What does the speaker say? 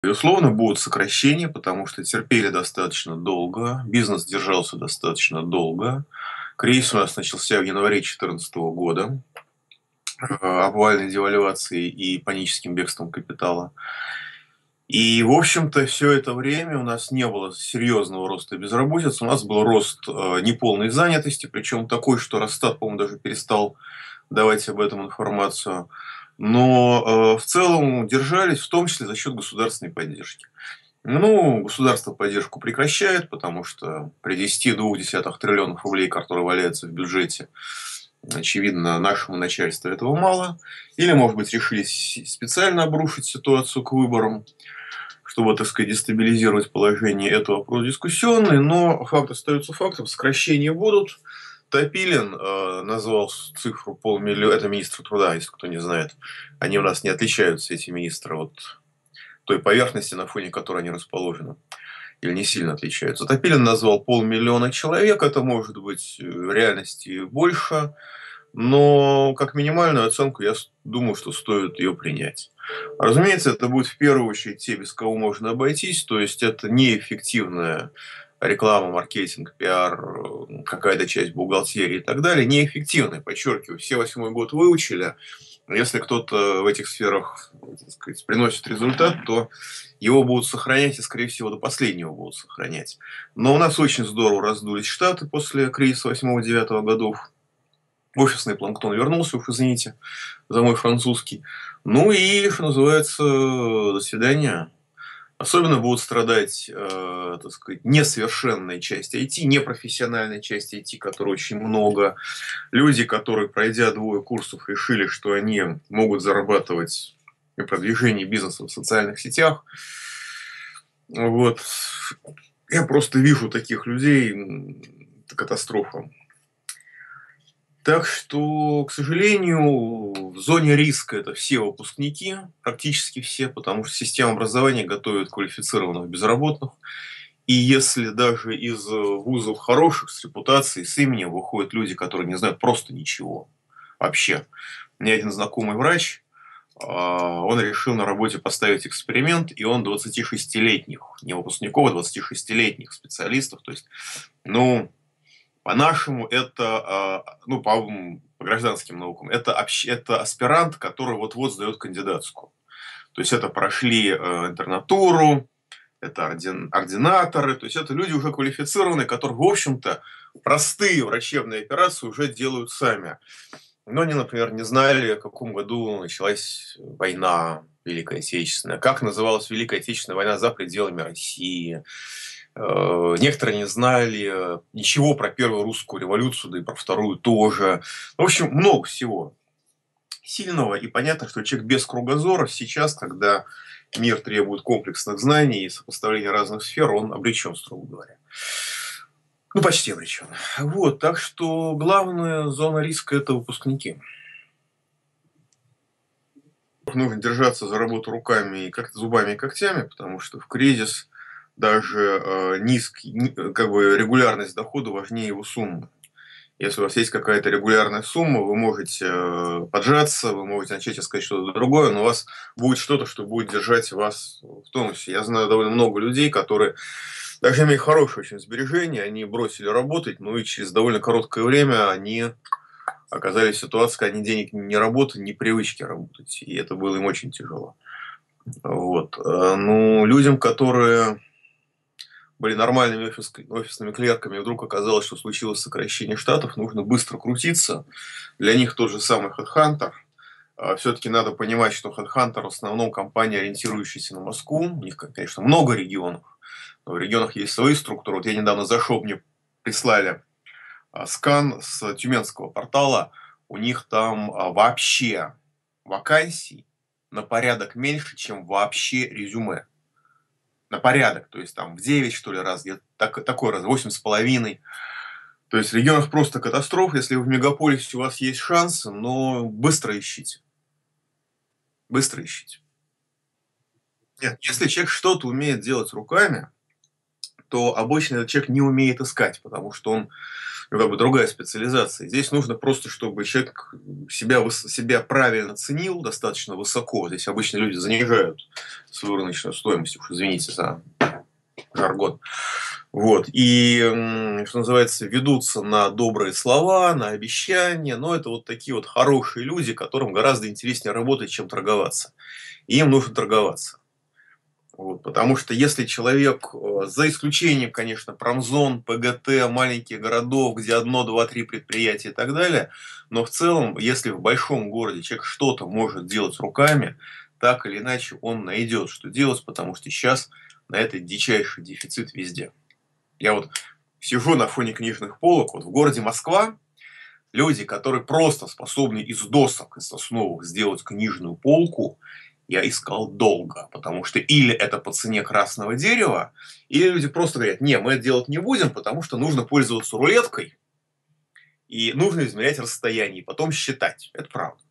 Безусловно, будут сокращения, потому что терпели достаточно долго, бизнес держался достаточно долго. Кризис у нас начался в январе 2014 года, обвальной девальвацией и паническим бегством капитала. И, в общем-то, все это время у нас не было серьезного роста безработицы, у нас был рост неполной занятости, причем такой, что Росстат, по-моему, даже перестал давать об этом информацию. Но в целом держались, в том числе за счет государственной поддержки. Ну, государство поддержку прекращает, потому что при 10,2 триллионов рублей, которые валяются в бюджете, очевидно, нашему начальству этого мало. Или, может быть, решили специально обрушить ситуацию к выборам, чтобы, так сказать, дестабилизировать положение. Это вопрос дискуссионный, но факт остается фактом. Сокращения будут. Топилин назвал цифру полмиллиона. Это министр труда, если кто не знает. Они у нас не отличаются, эти министры, от той поверхности, на фоне которой они расположены. Или не сильно отличаются. Топилин назвал 500 000 человек. Это может быть в реальности больше. Но как минимальную оценку я думаю, что стоит ее принять. Разумеется, это будет в первую очередь те, без кого можно обойтись. То есть это неэффективная реклама, маркетинг, пиар, какая-то часть бухгалтерии и так далее. Неэффективная, подчеркиваю. Все 8-й год выучили. Если кто-то в этих сферах, так сказать, приносит результат, то его будут сохранять и, скорее всего, до последнего будут сохранять. Но у нас очень здорово раздулись штаты после кризиса 8-9 годов. Офисный планктон вернулся, уж извините за мой французский. Ну и, что называется, до свидания. Особенно будут страдать, так сказать, несовершенная часть IT, непрофессиональная часть IT, которой очень много. Люди, которые, пройдя 2 курсов, решили, что они могут зарабатывать на продвижении бизнеса в социальных сетях. Вот. Я просто вижу таких людей. Это катастрофа. Так что, к сожалению, в зоне риска это все выпускники, практически все, потому что система образования готовит квалифицированных безработных. И если даже из вузов хороших, с репутацией, с именем выходят люди, которые не знают просто ничего вообще. У меня один знакомый врач, он решил на работе поставить эксперимент, и он 26-летних, не выпускников, а 26-летних специалистов, то есть, ну, по-нашему, это, ну, по гражданским наукам, это аспирант, который вот-вот сдает кандидатскую. То есть это прошли интернатуру, это ординаторы, то есть это люди уже квалифицированные, которые, в общем-то, простые врачебные операции уже делают сами. Но они, например, не знали, в каком году началась война Великая Отечественная, как называлась Великая Отечественная война за пределами России. Некоторые не знали ничего про Первую русскую революцию, да и про Вторую тоже. В общем, много всего сильного. И понятно, что человек без кругозора сейчас, когда мир требует комплексных знаний и сопоставления разных сфер, он обречен, строго говоря. Ну, почти обречен. Вот, так что главная зона риска – это выпускники. Нужно держаться за работу руками, и как зубами и когтями, потому что в кризис даже как бы регулярность дохода важнее его суммы. Если у вас есть какая-то регулярная сумма, вы можете поджаться, вы можете начать искать что-то другое, но у вас будет что-то, что будет держать вас в тонусе. Я знаю довольно много людей, которые, даже имея хорошие очень сбережения, они бросили работать, но и через довольно короткое время они оказались в ситуации, когда ни денег не работают, ни привычки работать. И это было им очень тяжело. Вот. Ну, людям, которые были нормальными офисными клерками, и вдруг оказалось, что случилось сокращение штатов, нужно быстро крутиться. Для них тот же самый HeadHunter. Все-таки надо понимать, что HeadHunter в основном компания, ориентирующаяся на Москву. У них, конечно, много регионов. Но в регионах есть свои структуры. Вот я недавно зашел, мне прислали скан с тюменского портала. У них там вообще вакансий на порядок меньше, чем вообще резюме. На порядок. То есть там в 9, что ли, раз, где-то такой раз, 8,5. То есть в регионах просто катастрофа. Если вы в мегаполисе, у вас есть шансы, но быстро ищите. Быстро ищите. Нет, если человек что-то умеет делать руками, то обычно этот человек не умеет искать, потому что он, ну, как бы другая специализация. Здесь нужно просто, чтобы человек себя правильно ценил, достаточно высоко. Здесь обычно люди занижают свою рыночную стоимость, уж извините за жаргон. Вот. И, что называется, ведутся на добрые слова, на обещания. Но это вот такие вот хорошие люди, которым гораздо интереснее работать, чем торговаться. И им нужно торговаться. Вот, потому что если человек, за исключением, конечно, промзон, ПГТ, маленьких городов, где одно, два, три предприятия и так далее, но в целом, если в большом городе человек что-то может делать руками, так или иначе он найдет, что делать, потому что сейчас на это дичайший дефицит везде. Я вот сижу на фоне книжных полок, вот в городе Москва, люди, которые просто способны из досок, из сосновых сделать книжную полку, я искал долго, потому что или это по цене красного дерева, или люди просто говорят, не, мы это делать не будем, потому что нужно пользоваться рулеткой, и нужно измерять расстояние, и потом считать. Это правда.